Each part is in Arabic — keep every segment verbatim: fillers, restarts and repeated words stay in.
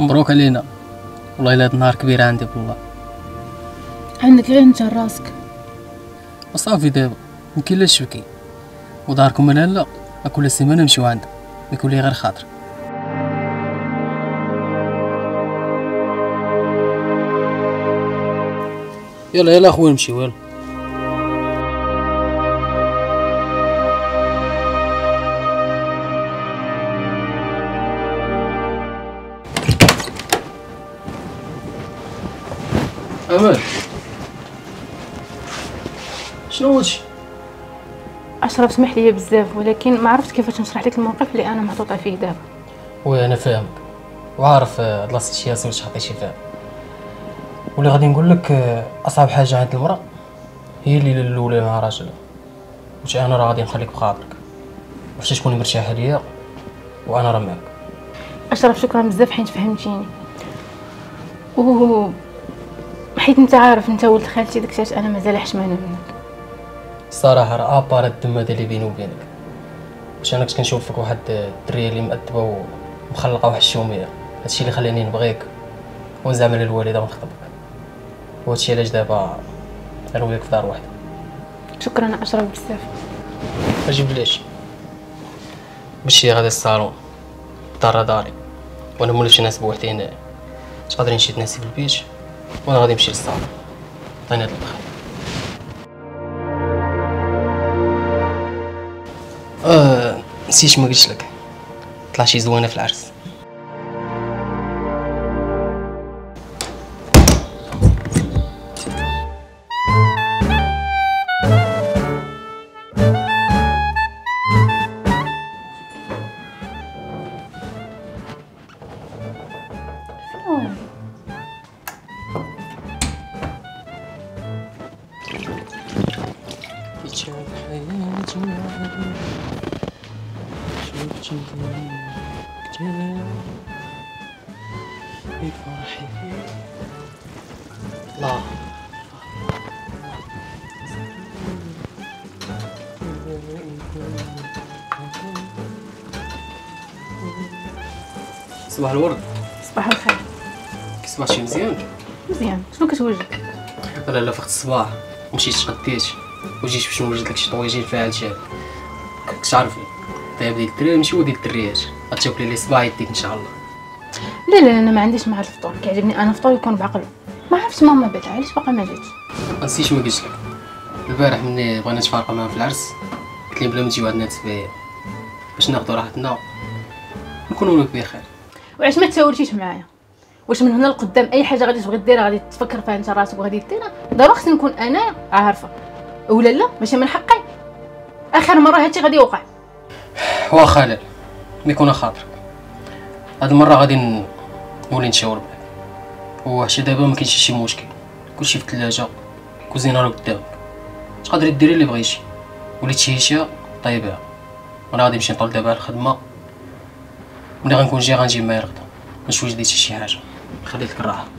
مبروك علينا، والله الا هاد النهار كبير عندي بالله. عندك غير انت راسك. وصافي دابا يمكن لا تشبكي، وداركم انا لا كل سيمانه نمشيو عندها، يكون لي غير خاطر. يلا يلا اخويا نمشيو يلا. امل شنو هادشي؟ اشرف سمح لي بزاف، ولكن ما عرفت كيفاش نشرح لك الموقف اللي انا محطوطه فيه دابا. وي انا فاهمك وعارف هاد لاستيشياسيون باش عطيتي فيها، واللي غادي نقول لك اصعب حاجه عند المراه هي اللي الاولى مع راجلها، واش انا راه غادي نخليك بخاطرك باش تكوني مرتاحه ليا وانا راه معاك. اشرف شكرا بزاف حيت فهمتيني، و حيت انت عارف انت ولد خالتي داكشي انا مازال حشمانه منك. الصراحه راه ابار الدم هذا اللي بيني وبينك، واش انا كنت كنشوف فيك واحد الدريه اللي مأدبه ومخلقه واحد الشوميه، هادشي اللي خلاني نبغيك ونزعم على الوالده ونخطبك، وهادشي علاش دابا انا وياك في دار واحده. شكرا اشرف بزاف. اجي بلاش مشي غادي الصالون دار داري، وانا مولفش ناس بوحدي هنايا، تقدري نشي تناسي في البيت وانا غادي نمشي للصالون. عطيني هاد البخير. اه نسيت ما قلتش لك، طلع شي زوينه في العرس. لا صباح الورد. صباح الخير. كيصبح شي مزيان؟ مزيان. شنو كتوجد؟ لا لا فقت الصباح مشيت تغديت وجيت باش نوجد لك شي طويجين فاعل شاب. كنت عارفين طيب ديال الدراري ماشي هو ديال الدريات، غتاكلي لي صباح يديك ان شاء الله. لا لا انا ما عنديش مع الفطور، كيعجبني انا فطور يكون بعقل. ما عرفتش ماما بعدا علاش باقا ما جاتش. نسيت ما قلت لك البارح ملي بغينا نتفارقوا معاها في العرس قلت لي بلا ما تجيو عندنا تسبيه باش ناخذوا راحتنا نكونوا لك بخير. وعلاش ما تساولتيش معايا؟ واش من هنا لقدام اي حاجه غادي تبغي ديرها غادي تفكر فيها انت راسك وغادي ديرها؟ ضروري خصني نكون انا عارفه ولا لا؟ ماشي من حقي. اخر مره هادشي غادي يوقع. واخا لا ما يكون خاطرك، هاد المره غادي نولي نشاور معاك، وحتى دابا ما كاينش شي مشكل، كلشي في الثلاجه كوزينه راه قدامك، تقدري ديري اللي بغيتي ولي تشهيشيها طيبها. وانا غادي نمشي نطول دابا على الخدمه، ملي غنكون جاي غنجي معايا الغدا باش وجدتي شي حاجه. خليت لك الراحه.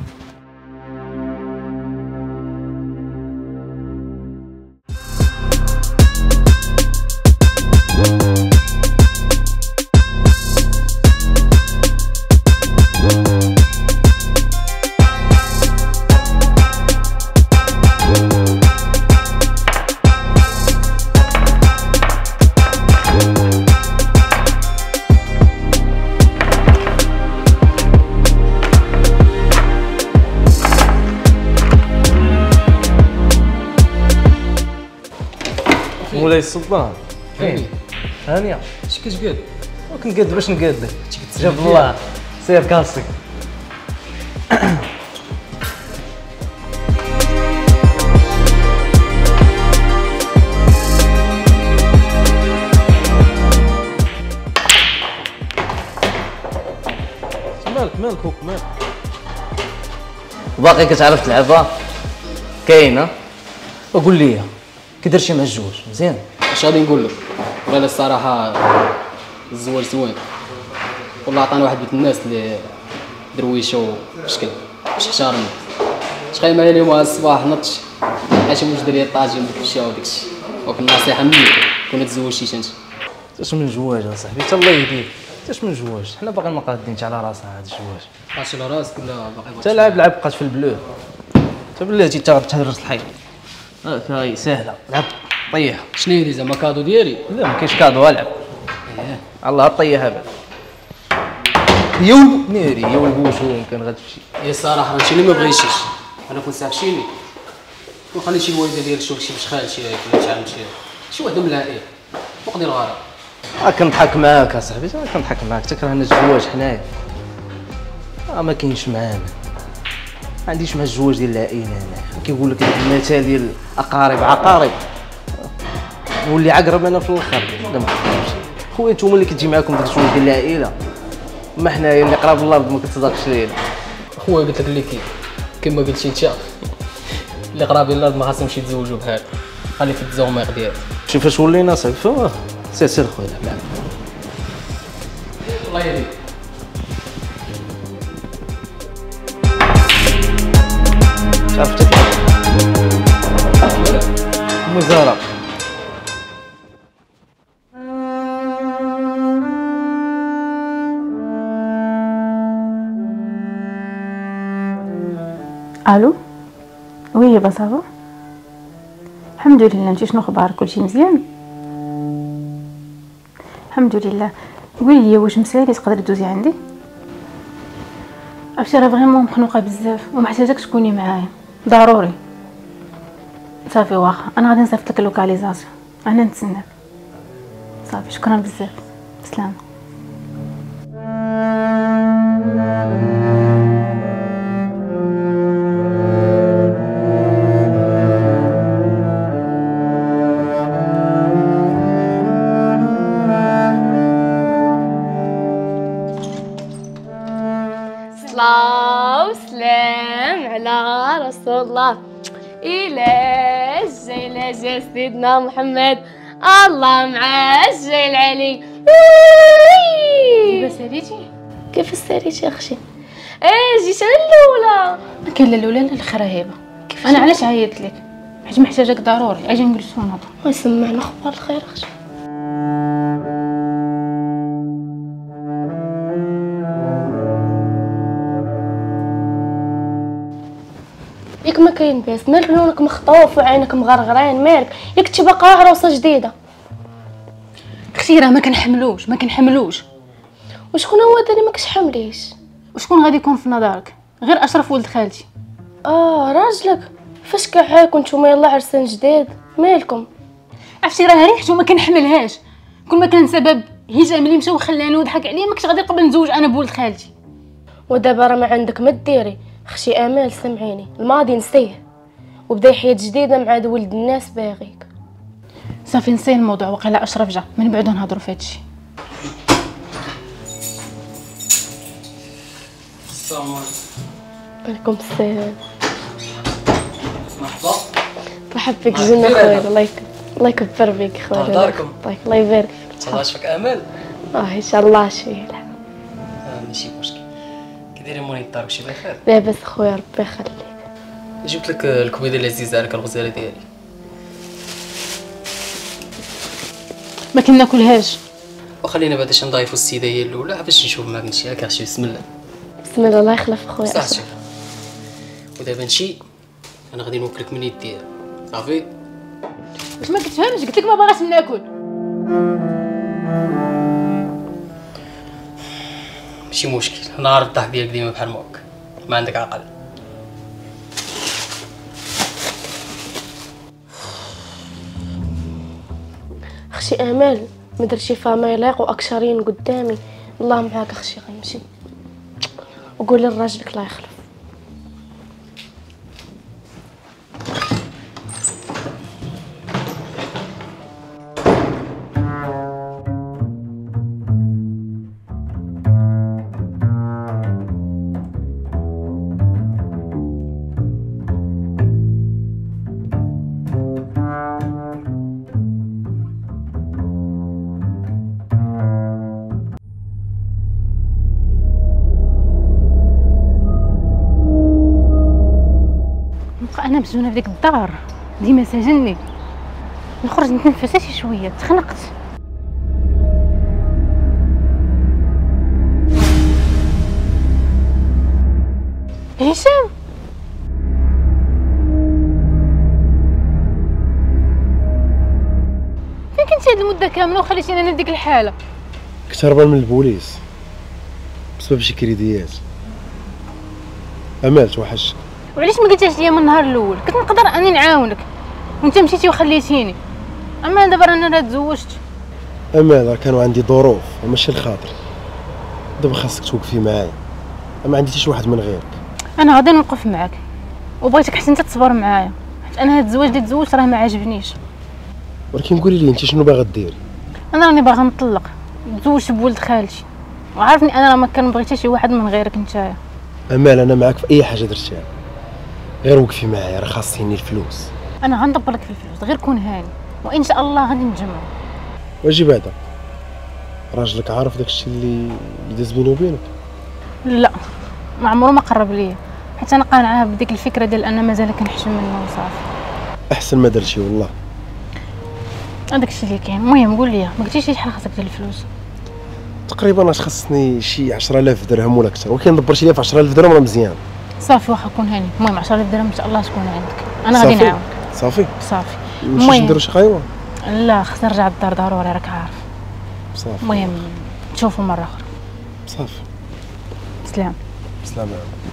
مولاي السلطان فين؟ هانيه اش كتقاد؟ كنقاد باش نقاد لك جاب الله سير كاسك. مالك مالك هوك مالك؟ باقي كتعرف تلعبها؟ كاينه؟ وقول لي كي درتي مع الجوج مزيان؟ اش غادي نقول لك؟ والله الصراحه الزواج زوين، والله عطانا واحد بنت الناس اللي درويشه وشكل باش احترمني. تخيل معايا اليوم الصباح نضت حاجه موجوده ليا الطاجين بالكبشه وداكشي، وكل النصيحه مني كون تزوجتيش انت. اش من جواج اصاحبي؟ تا الله يهديك، كيفاش من الزواج؟ حنا باغيين ما قادينش على راسنا هذا الزواج. عرفتي على راسك ولا باقي انت لاعب لعب بقات في البلو. انت بلاتي تا غتهرس الحيط. هاك هاي ساهله، لعب طيح. شنو هي زعما كادو ديالي؟ لا ما كاينش كادو، العب. ايه الله طيحها بعد. يا ولد ناري يا ولد واش يمكن غتمشي. هي الصراحه هادشي اللي ما بغيتيش. انا كنت سافشيني وخلي شي والده ديالك شوف شي خالتي هيك ولا شي عمتي شي وحده من العائله وقضي الغرض. ها كنضحك معاك اصاحبي، ها كنضحك معاك، تكرهنا الزواج حنايا. اه ما كاينش معانا، ما عنديش مع الزواج ديال العائله انا. كيقول لك المثال ديال اقارب عقارب، نولي عقرب انا في الاخر. لا ما خدامش خويا، نتوما اللي كتجي معاكم داك الزواج ديال العائله، ما حنايا اللي قراب الارض ما كتصدقش لينا. خويا قلت لك اللي كاين كما قلتي انت، اللي قرابين الارض ما خاصهمش يتزوجوا بهذا، خلي في التزوميق ديالك. شوف فاش ولينا صافي. سير سير خويا لعب. الله يهديك. عرفتك مزارع. الو وي با صافا الحمد لله. انت شنو اخبارك؟ كلشي مزيان الحمد لله. قولي لي واش مسالي تقدري دوزي عندي؟ عرفتي راه فريمون مخنوقه بزاف ومحتاجاك تكوني معايا ضروري. صافي واخا انا غادي نصيفط لك اللوكاليزاسيون، انا نتسناك. صافي شكرا بزاف، سلام. صلاة وسلام على رسول الله. إلى جاي جا سيدنا محمد، الله مع الجاي العلي. بس ساليتي كيف ساليتي اختي؟ ايه جيت انا الاولى. ما كاين لا الاولى لا الاخرى هبه. انا علاش عيطت لك؟ حيت محتاجاك ضروري، اجي نجلسو نهضروا. ويسمعنا اخبار الخير اختي. ياك ما كاين باس، مالك لونك مخطوف وعينك مغرغرين، مالك ياك انت باقا عروسه جديده. اختي راه ما كنحملوش ما كنحملوش. وشكون هو هذا اللي ماكش حامليش؟ وشكون غادي يكون في نظرك؟ غير اشرف ولد خالتي. اه راجلك فاش كعاكم نتوما يلا عرسان جديد، مالكم؟ عرفتي راه ريحته ما كنحملهاش. كل ما كان سبب هشام اللي مشى وخلاني وضحك عليا ما كنتش غادي نقبل نتزوج انا بولد خالتي. ودابا راه ما عندك ما ديري. اختي امال سمعيني، الماضي نسيه وبداي حياه جديده مع هذا ولد الناس باغيك. صافي نسي الموضوع، وقيلا اشرف جا من بعد نهضروا في هادشي. السلام عليكم. عليكم السلام. مرحبا. مرحبا بك جينا خويا. الله يك الله يكبر بك خويا. الله يداركم. طيب الله يبارك. الله يشفيك امال. اه ان شاء الله شويه. آه ماشي مشكل. كي دايرين مولين الدار كلشي بخير؟ لاباس خويا ربي يخليك. جبت لك الكبيده العزيزه عليك الغزاله ديالي. ما كناكلهاش. وخلينا بعدا نضايفوا السيده هي الاولى باش نشوف معاك نمشي هكا شي بسم الله. بسم الله الله يخلف خويا. صافي. ودابا نمشي انا غادي نوكلك من يديها صافي. واش ما كتفهمش؟ قلت لك ما باغاش ناكل. ماشي مشكل، انا عارف الضحك ديالك ديما بحال موك، ما عندك عقل. اختي امال ما درتي فيها ما يليق واكشرين قدامي. الله معاك اختي، غنمشي وقولي لراجلك الله يخلف. انا مسجونه في ديك الدار ديما ساجني. نخرج نتنفس شي شويه، تخنقت. هشام فين كنتي هاد المده كامله وخليتيني انا في ديك الحاله؟ كنت هربان من البوليس بسبب شي كريديات. امال توحشت. وعلاش ما قلتيش ليا من النهار الاول؟ كنت نقدر اني نعاونك وانت مشيتي وخليتيني. اما دابا رانا راه تزوجت. امال راه كانوا عندي ظروف وماشي الخاطر. دابا خاصك توقفي معايا، ما عندي حتى شي واحد من غيرك. انا غادي نوقف معاك وبغيتك حتى انت تصبر معايا، حيت انا هاد الزواج اللي تزوجت راه ما عاجبنيش. ولكن قولي لي انت شنو باغا ديري؟ انا راني باغا نطلق، تزوجت بولد خالتي وعارفني انا راه ما كنبغي حتى شي واحد من غيرك نتايا. امال انا معاك في اي حاجه درتيها، غير وقفي معايا، راه خاصني الفلوس. انا غندبر لك في الفلوس، غير كون هاني وان شاء الله غادي نتجمعوا. واجي بعدا راجلك عارف داكشي اللي داز بيني وبينك؟ لا ما عمره ما قرب ليا، حتى انا قانعه بديك الفكره ديال انا مازال كنحشم منه وصافي. احسن ما درتي والله. هذاك الشيء اللي كاين. المهم قول لي ما قلتيش شحال خاصك ديال الفلوس؟ تقريبا اش خصني شي عشرة آلاف درهم ولا اكثر، ولكن دبرتي لي في عشرة آلاف درهم راه مزيان. صافي واخا كون هاني. المهم عشرة آلاف درهم ان شاء الله تكون عندك، انا غادي نعاونك. صافي صافي. نمشيو نديرو شي قهيوه؟ لا خصني نرجع للدار ضروري راك عارف. صافي. المهم نشوفوا مره اخرى. صافي. سلام. سلام.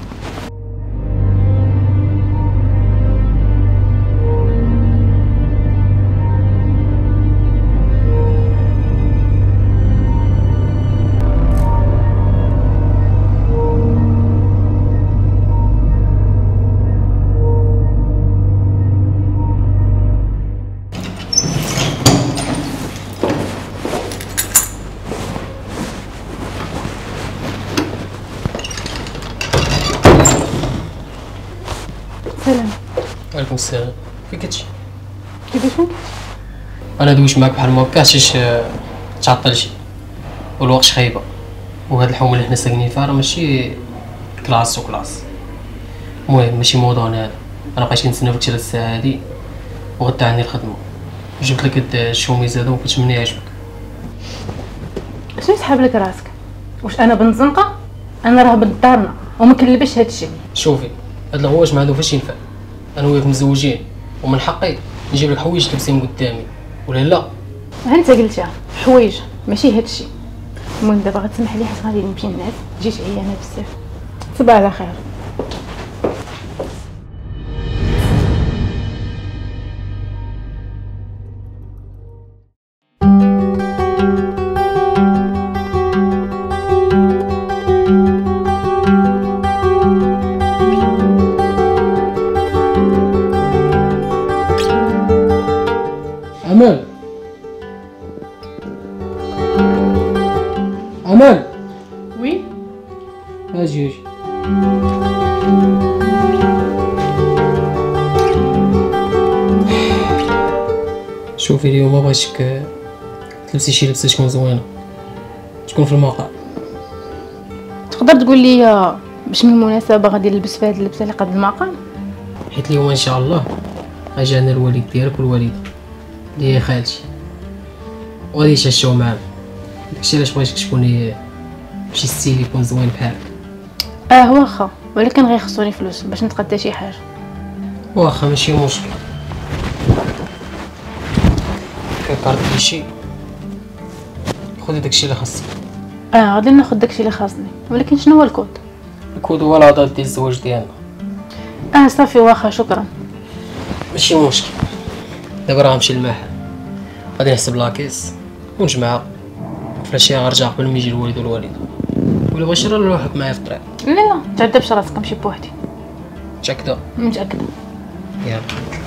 سلام. وعليكم السلام. فين كنتي؟ كيفاش كنت؟ انا دويت معاك بحال ما بقاش تعطل شي والوقت خايبه، وهاد الحومه اللي حنا ساكنين فيها راه ماشي كلاس وكلاس. المهم ماشي موضوع هذا، انا بقيت كنتسنى فيك هاد الساعه هادي وغدا عندي الخدمه، جبت لك هاد الشوميز هادو وكنتمنى يعجبك. شنو يسحب لك راسك؟ واش انا بنت زنقه؟ انا راه بنت دارنا وما كنلبسش هاد الشيء. شوفي هاد الغواش ما عندو فاش ينفع، انا وياك مزوجين ومن حقي نجيب لك حوايج تلبسيهم قدامي ولا لا؟ ها انت قلتها حوايج ماشي هاد الشيء. المهم دابا غتسمح لي حيت غادي نمشي نعس، جيت عيانه بزاف. صباح على خير. أمل أمل وي اجي اجي. شوفي اليوم ما بغيتك تلبسي شي لبسه تكون زوينه، تكون في الموقع. تقدر تقول لي باش من المناسبه غادي نلبس في هاد اللبسه اللي قد المقام؟ حيت اليوم ان شاء الله غاجي عندنا الوالد ديالك والوالده اللي هي خالتي وغادي يتعشاو معانا، داكشي علاش بغيتك تكوني بشي ستيل يكون زوين بحالك. اه واخا، ولكن غيخصوني فلوس باش نتغدى شي حاجه. واخا ماشي مشكل، كيكارت شي خدي داكشي اللي خاصك. اه غادي ناخذ داكشي اللي خاصني، ولكن شنو هو الكود؟ الكود هو العطاء ديال الزواج ديالنا. اه صافي واخا شكرا. ماشي مشكل، دابا راه غنمشي للمحل غادي نحسب لاكيس ونجمعها، فلاشي غنرجع قبل ما يجي الوالد والوالده، ولا بغيتي راه نروحك معايا في الطريق. لا لا تعذبش راسك، نمشي بوحدي. متأكدة؟ متاكده. يلا.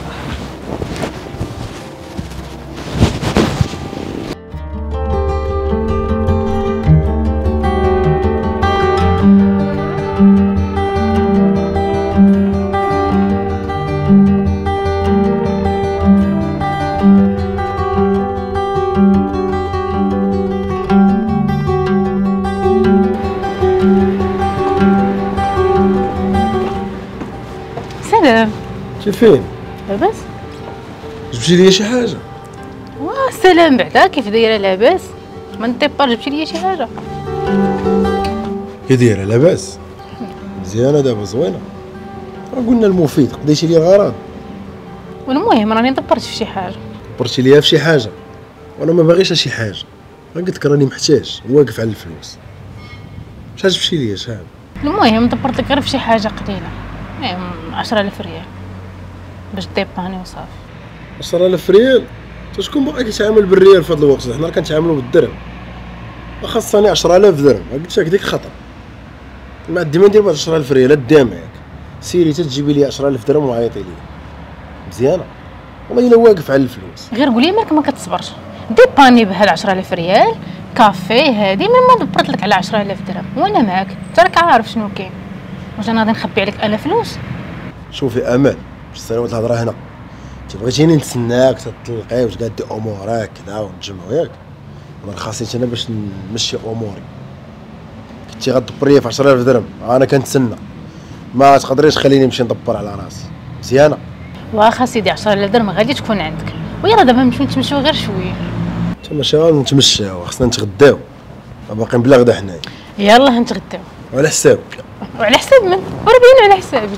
سلام. انت فين؟ لاباس؟ جبتي لي شي حاجه؟ واه سلام بعدا، كيف دايره لاباس؟ من ديبار جبتي لي شي حاجه؟ كي دايره لاباس؟ مزيانه دابا زوينه. قلنا المفيد قضيتي لي الغرض. والمهم راني دبرت في شي حاجه. دبرتي ليا في شي حاجه وانا ما باغيش شي حاجه. قلت لك راني محتاج واقف على الفلوس. شحال تمشي ليا شحال؟ المهم دبرت لك غير في شي حاجه قليله، المهم عشرة آلاف ريال باش ديباني وصافي. عشرة آلاف ريال؟ انت شكون باغي كيتعامل بالريال في هذا الوقت؟ حنا راه كنتعاملوا بالدرهم. خاصني عشرة آلاف درهم. قلت لك ديك خطر. ما عندي ما ندير بهاد عشرة آلاف ريال. دا معاك سيري تجيبي لي عشرة آلاف درهم وعيطي لي. مزيانه؟ والله الا واقف على الفلوس. غير قولي مالك ما كتصبرش، ديباني بهاد عشرة آلاف ريال كافي هادي من ما دبرت لك على عشرة آلاف درهم وانا معاك. انت راك عارف شنو كاين، واش انا غادي نخبي عليك انا فلوس؟ شوفي امل، باش تصيروا الهضره هنا. انت بغيتيني نتسناك تتلقاي واش قادي امورك كذا ونتجمعوا ياك. انا خاصني انا باش نمشي اموري. كنتي غدبر ليا في عشرة آلاف درهم انا كنتسنى، ما تقدريش خليني نمشي ندبر على راسي. مزيانه؟ واخا سيدي عشرة آلاف درهم غادي تكون عندك، ويلا دابا نمشيو نتمشيو غير شويه. تماشى نتمشاو، خصنا نتغداو، باقيين بلا غدا حنايا. يلا نتغداو. وعلى حسابك. وعلى حساب من؟ وربينا على حسابي.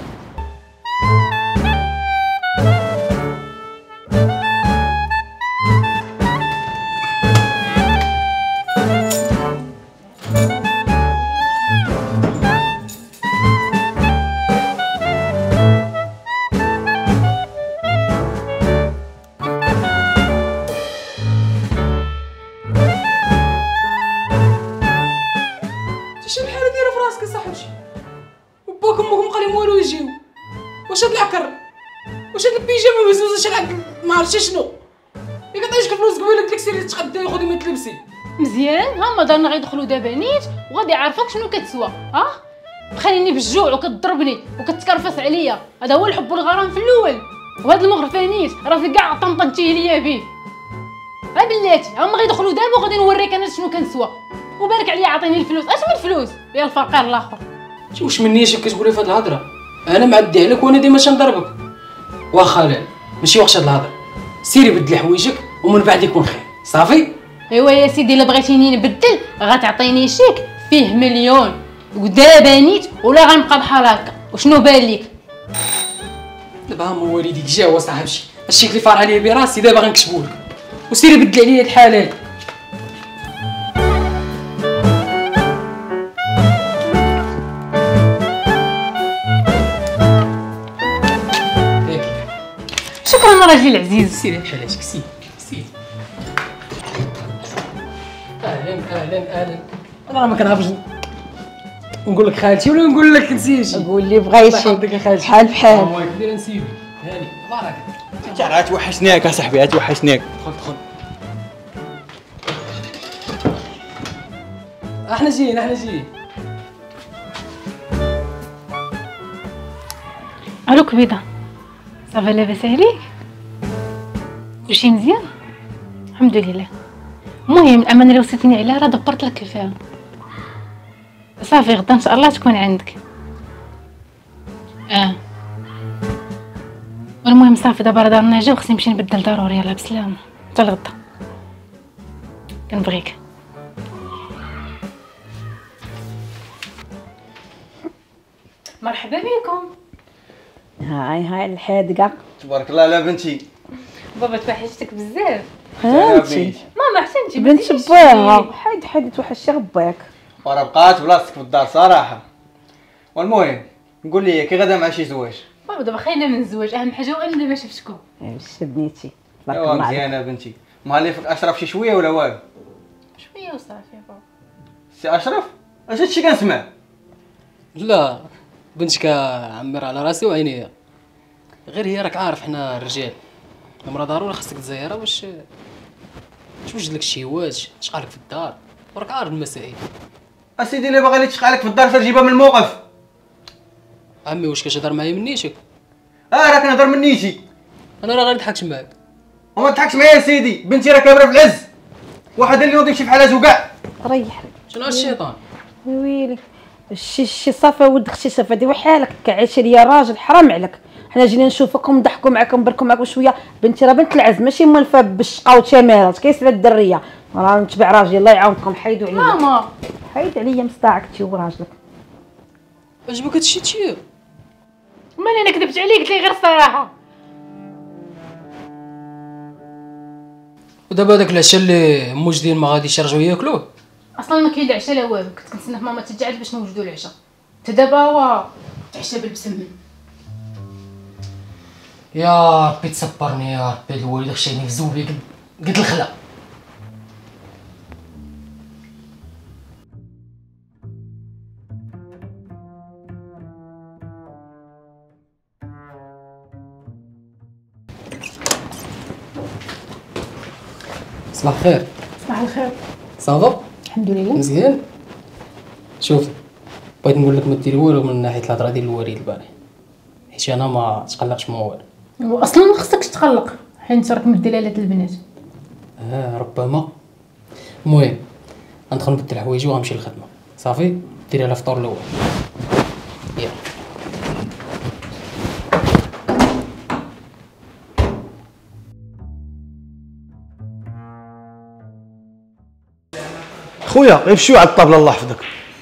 شنو الحاله دايره في راسك اصاحبتي؟ وباك امك مقالين والو يجيو. واش هاد العكر؟ واش هاد البيجامه مهزوزه شحال هكا ما عرفتش شنو؟ ياك عطيتك الفلوس قبيله قلت لك سيري تغداي وخذي ما تلبسي. مزيان، ها دارنا غيدخلوا دابا نيت وغادي يعرفوك شنو كتسوى. ها بخليني بالجوع وكتضربني وكتكرفس عليا، هذا هو الحب والغرام في الاول. وهاد المغرفانيت راسك كاع طنطنتيه ليا بيه. ها بلاتي هما غيدخلوا دابا وغادي نوريك انا شنو كنسوى. وبارك عليا عطيني الفلوس. اش من الفلوس يا الفقير الاخر؟ واش مني اش كتقولي في هاد الهضره؟ انا معدي عليك وانا ديما تنضربك. واخا لا ماشي وقت هاد الهضره. سيري بدلي حوايجك ومن بعد يكون خير صافي. ايوا يا سيدي الا بغيتيني نبدل غتعطيني شيك فيه مليون ودابا نيت ولا غنبقى بحال هكا. وشنو بان ليك؟ دابا هما والديك جاوا صاحبشي هادشي اللي فارح عليا براسي دابا غنكتبولك. وسيري بدلي عليا الحلال. شكرا راجلي العزيز. سيري بحالاتك سيري سيري. اهلا اهلا اهلا. انا راه ما كنعرفش نقول لك خالتي ولا نقول لك نسيتي. قول لي بغيتي بحال بحال. الله يكبر نسيبك. هاني بارك. انت راه توحشناك اصاحبي توحشناك. دخل دخل. احنا جايين احنا جايين. الو كبيده صافا لاباس عليك؟ كلشي مزيان؟ الحمد لله. المهم الامانه اللي وصيتيني عليها راه دبرت لك فيها صافي. غدا ان شاء الله تكون عندك. اه المهم صافي دابا راه دارنا جا وخصني نمشي نبدل ضروري. يلاه بسلامه حتى لغدا. كنبغيك. مرحبا بكم. هاي هاي الحادقه. تبارك الله على بنتي. بابا توحشتك بزاف. هانتي ماما حسنتي بنت باها. حيد حيد توحشتي غباك. وراه بقات بلاصتك في الدار صراحه. والمهم نقول لي كي غدا مع شي زواج. بابا دابا خايله من الزواج، اهم حاجه وانا اللي ما شفتكم. عرفتي بنيتي تبارك ايوا الله عليك. مزيانه بنتي. مالي فيك اشرف شي شويه ولا والو؟ شويه وصافي بابا. سي اشرف اش هادشي كنسمع؟ لا بنتك عمر على راسي وعينيا. غير هي راك عارف حنا الرجال المرا ضروري خاصك تزيرها باش توجد لك شي هواج تشقالك في الدار وراك عارف المسائل. اسيدي اللي باغي لي تشقالك في الدار تجيبها من الموقف. عمي واش كتهضر معايا من نيتك؟ اه راه كنهضر من نيتي. انا راه غير نضحكش معاك. وما تضحكش معايا سيدي. بنتي راه كابره في العز. واحد اللي يوضي شي بحالاتو كاع. ريح شنو الشيطان؟ ويلي شي شي صافا ولد اختي صافا دي وحالك كعيشي ليا راجل حرام عليك. حنا جينا نشوفكم نضحكوا معاكم نبركوا معاكم شويه. بنتي راه بنت العز ماشي مولفه بالشقا وتمارات كيسلا الدريه. راه نتبع راجلي الله يعاونكم. حيدوا عليا ماما حيد عليا مصداعك انت وراجلك. عجبك هادشي تشير؟ مالي انا كذبت عليك، قلت لي غير الصراحه. ودابا داك العشاء اللي موجدين ما غاديش يرجعوا ياكلوه؟ اصلا ما كاين لا عشاء لا والو، كنت كنتسنى في ماما تجعل باش نوجدوا العشاء، حتى دابا هو تعشى بالبسمن. يا ربي تصبرني يا ربي، الوالد خشاني في زوبي قد قد الخلا. صباح الخير. صباح الخير. صافا الحمد لله مزيان. شوف بغيت نقول لك ما دير والو من ناحيه الهضره ديال الوالد البارح، حيت انا ما تقلقش من والو. واصلا ما خصكش تقلق حيت انت راك مدي ليله البنات. اه ربما. المهم غندخل نبدل حوايجي وغنمشي للخدمه. صافي ديري على الفطور الاول. يلا خويا غير شويه على الطابله الله يحفظك.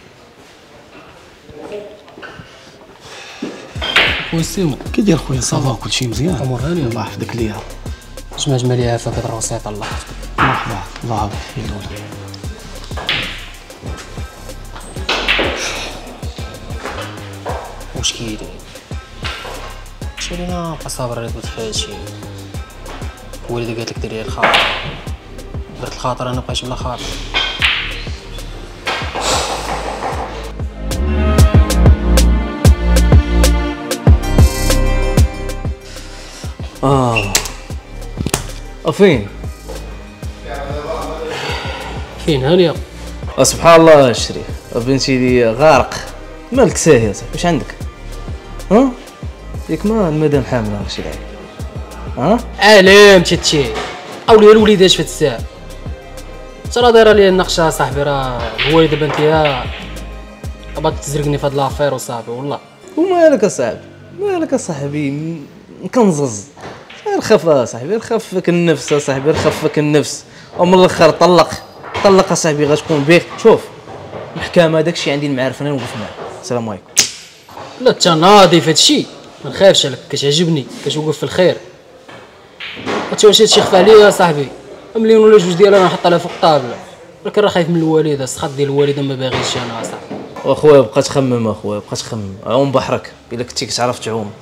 خويا سيمو كي داير خويا؟ صافا كلشي مزيان؟ امور هانيه الله يحفظك ليا. جمع جمالي عافاك هاد الروسيط الله يحفظك. مرحبا الله يعاود فيك الولد. واش كاين؟ شي لينا بقى صابر على قلت في هادشي. والدي قالت لك ديري الخاطر، درت الخاطر انا بقيت بلا خاطر. اه فين؟ فين هانيه؟ آه سبحان الله الشريف بنتي لي غارق. مالك ساهي يا صاحبي؟ واش عندك؟ ها؟ ياك ما المدام حامله شي لعيب؟ ها؟ علام تشتي اولي الوليدات في الساعه. ترى دايره لي النقشه صاحبي، راه الوالده بنتيها بغات تزرقني في هاد لافير وصافي والله. ومالك اصاحبي؟ مالك اصاحبي؟ مكنزز. غير خف اصاحبي، غير خفك النفس اصاحبي، غير خفك النفس. ومن الاخر طلق طلق اصاحبي غتكون بخير. شوف المحكمه داكشي عندي المعارف انا نوقف معاه. السلام عليكم. لا انت ناضي في هادشي، ما نخافش عليك، كتعجبني كتوقف في الخير. انت واش هادشي خفى عليا يا صاحبي؟ مليون ولا جوج ديال انا نحط عليها فوق الطابله، ولكن راه خايف من الوالده، السخط ديال الوالده ما باغيش انا صاحبي. واخويا بقى تخمم اخويا، بقى تخمم. عوم بحرك الا كنتي كتعرف تعوم.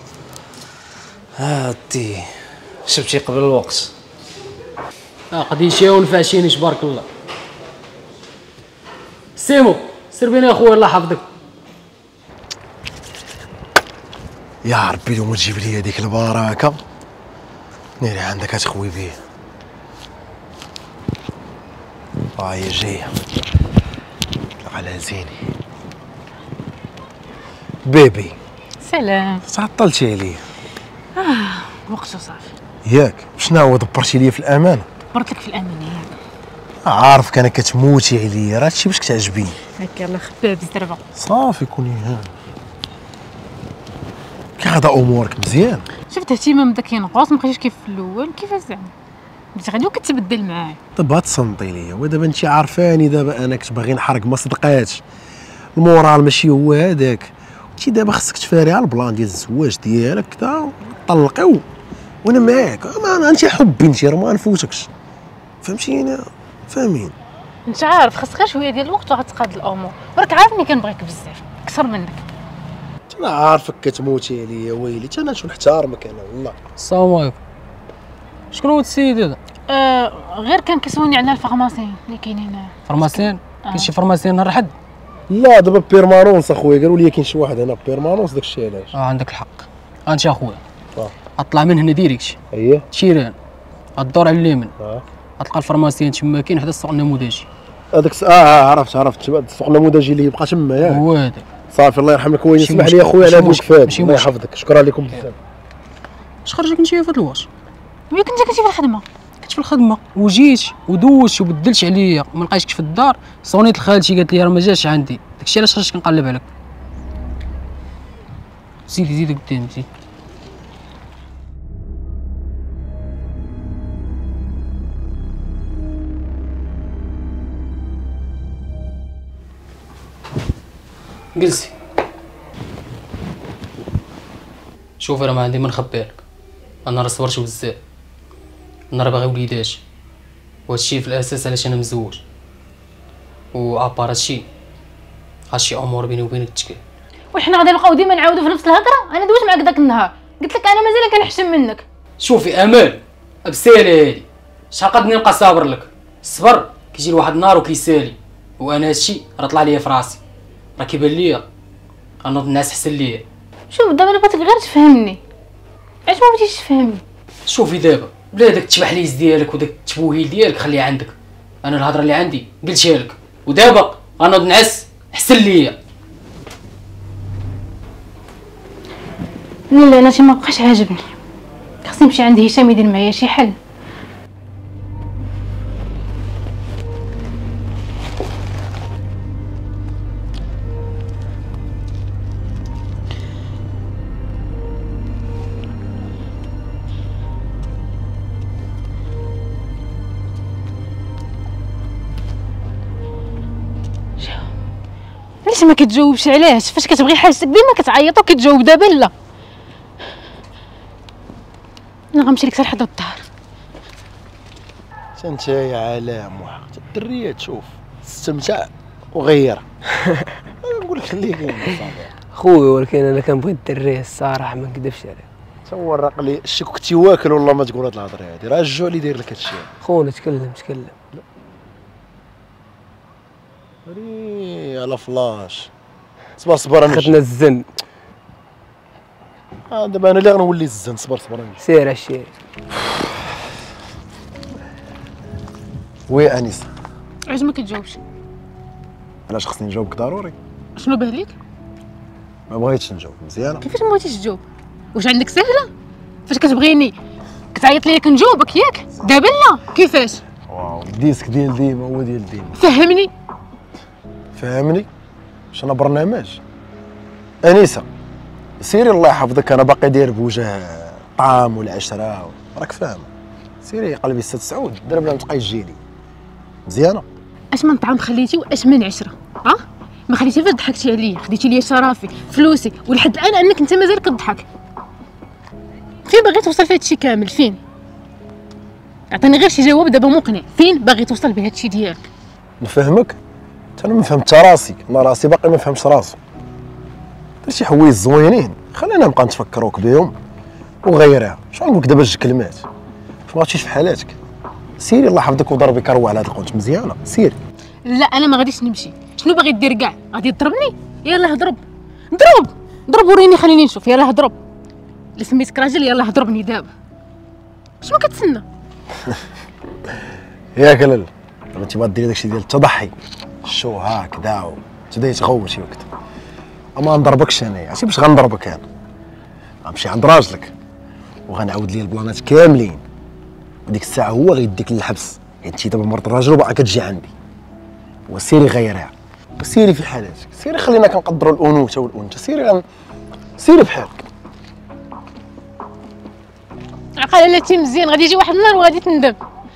هادي شفتي قبل الوقت. اه قديشي ونفعشيني تبارك الله. سيمو سير بينا اخويا الله يحفظك. يا ربي لو ما تجيب لي هذيك البركه ناري عندك تخوي بيه. ها هي جايه على زيني. بيبي سلام. تعطلتي عليا. اه وقته صافي. ياك شنو هو دبرتي ليا في الامانه؟ برت لك في الامان ياك. عارفك انا كتموتي عليا، راه هادشي باش كتعجبيني. هكا الله خباب الزربه. صافي كوني ها كي غادا امورك مزيان. شفت اهتمام داك ينقص، ما بقيتيش كيف في الاول. كيفاش زعما بديتي غادي وكتبدل معايا؟ دابا تصنتي ليا، ودابا انت عارفاني دابا انا كنت باغي نحرق ما صدقاتش. المورال ماشي هو هذاك. انت دابا خصك تفاري على البلان ديال الزواج ديالك كدا طلقيو وانا معاك. ما انت حبي انت راه ما نفوتكش، فهمتيني؟ فاهمين؟ انت عارف خاص غير شويه ديال الوقت وغتقاد الامور، وراك عارفني كنبغيك بزاف اكثر منك. انا عارفك كتموتي عليا ويلي، انا شنو نحتارمك انا والله. السلام عليكم. شكون هو السيد هذا؟ آه غير كان كيسولني على الفارماسيين اللي كاينين هنا. فارماسيين؟ كاين شي فارماسيين نهار الحد؟ لا دابا بيرمانونس اخويا، قالوا لي كاين شي واحد هنا بيرمانونس داكشي علاش. اه عندك الحق. انت اخويا اه اطلع من هنا ديريكت. اييه تيران غدور على اليمين، اه غتلقى الفارماسيين تما كاين حدا السوق النموذجي. هذاك س... اه عرفت عرفت السوق النموذجي اللي يبقى تما ياك. هو هذا. صافي الله يرحم لك وين. ماشي اسمح لي مشكل، اخويا على ماشي هذوك مشكل، فاد. ماشي الله مشكل. يحفظك، شكرا لكم بزاف. اش خرجك انت في هذا الواش؟ وياك انت كنتي في الخدمه؟ كنت في الخدمه وجيت ودوزت وبدلت عليا ما لقيتكش في الدار، صونيت لخالتي قالت لي راه ما جاش عندي، داكشي علاش خرجت كنقلب عليك. زيد زيد قدام زيد. جلسي. شوفي راه ما عندي ما نخبيلك، انا راه صبرت بزاف، انا راه باغي وليداتي، وهادشي في الاساس علاش انا مزوج، وعبار هادشي هادشي امور بيني وبينك تشكل. وحنا غادي نبقاو ديما نعاودو في نفس الهضره؟ انا دويت معاك داك النهار قلت لك انا مازال كنحشم منك. شوفي امال بسالي هادي، شحال قد نبقى صابر لك؟ الصبر كيجي لواحد النهار وكيسالي، وانا هادشي راه طلع ليا في راسي، راه كيبان ليا غنوض الناس حسن ليا. شوف دابا انا بغيتك غير تفهمني، علاش ما بغيتيش تفهمني؟ شوفي دابا بلا داك التبحليز ديالك وداك التبوهيل ديالك خليه عندك، انا الهضره اللي عندي قلتها لك، ودابا غنوض نعس حسن ليا. لا لا انا شي ما بقاش عاجبني، خصني نمشي عند هشام يدير معايا شي حل. علاش ما كتجاوبش؟ علاش فاش كتبغي حاجتك ديما كتعيط وكتجاوب؟ دابا لا، انا غنمشي لك حتى لحد الدار. انت يا علام وحق الدريه تشوف استمتع وغير. نقول لك خليك صافي خويا، ولكن انا كنبغي الدريه الصراحه ما نكذبش عليك. تورق لي شي كنتي واكل والله ما تقول هاد الهضره هادي، راه الجوع اللي داير لك هادشي. خونا تكلم تكلم. ري على فلاش صبر صبر انا خدنا الزن. اه دابا انا اللي غنولي الزن. صبر صبر انا سير الشيء. وي انيسه علاش ما كتجاوبش؟ علاش خصني نجاوبك ضروري؟ شنو باه ليك؟ ما بغيتش نجاوب مزيانه. كيفاش ما بغيتيش تجاوب؟ واش عندك سهله؟ فاش كتبغيني كتعيط ليا كنجاوبك ياك؟ دابا لا كيفاش؟ واو الديسك ديال ديما هو ديال ديما. فهمني فهمني واش انا برنامج. انيسه سيري الله يحفظك، انا باقي داير بوجه الطعام والعشره راك فاهم. سيري قلبي ست سعود دابا بلا ما تبقاي تجيني مزيانه. اش من طعام خليتي واش من عشره؟ ها ما خليتي فاش ضحكتي عليا، خديتي ليا شرفي فلوسي، ولحد الان انك انت مازال كتضحك. فين باغي توصل في هادشي كامل؟ فين؟ عطيني غير شي جواب دابا مقنع، فين باغي توصل بهادشي ديالك؟ نفهمك انا ما فهمت راسي، انا راسي باقي ما فهمش راسو. دير شي حوايج زوينين خلينا نبقى نتفكروك بهم وغيرها. شنو نقولك دابا جوج كلمات ما غاتمشيش في حالاتك. سيري الله يحفظك وضربي كروه على هاد القنت مزيانه. سيري. لا انا ما غاديش نمشي. شنو باغي دير كاع؟ غادي تضربني؟ يلاه هضرب ضرب ضرب وريني خليني نشوف. يلاه هضرب، الا سميتك راجل يلاه هضربني دابا. شنو كتسنى؟ ياك لالا دابا انت باغا ديري داكشي ديال التضحي، شو هكذا تبداي تغوت شي وقت. اما نضربكش انايا، عرفتي باش غنضربك انا؟ غنمشي عند راجلك وغنعاود ليه البلانات كاملين، وديك الساعه هو غيديك للحبس، حيت انت دابا مرت الراجل وباقا كتجي عندي. وسيري غيرها وسيري في حالاتك، سيري خلينا كنقدروا الانوثه والانثى. سيري غن... سيري بحالك. عقل لا تي مزيان، غادي يجي واحد النهار وغادي تندم.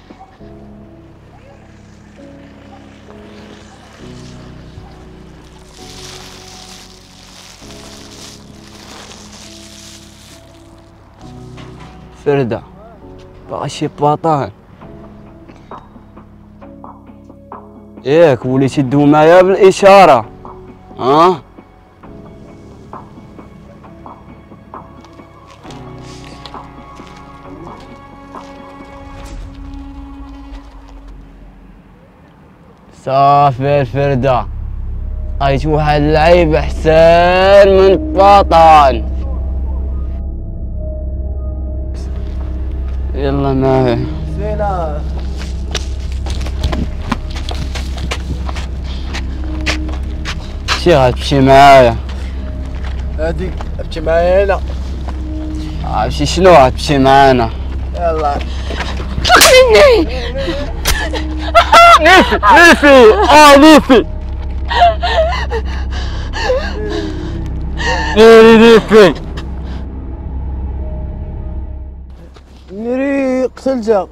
فردة باغا شي باطان ياك وليتي تدوي معايا بالاشاره. ها صافي الفردة لقيت واحد اللعيب احسن من باطان. يلا معايا زينه. شي غتمشي معايا؟ هاديك تمشي معايا انا. عرفتي شنو غتمشي معانا؟ يلا خليني. ليفي ليفي اه ليفي نيري ليفي نيري قتلتها.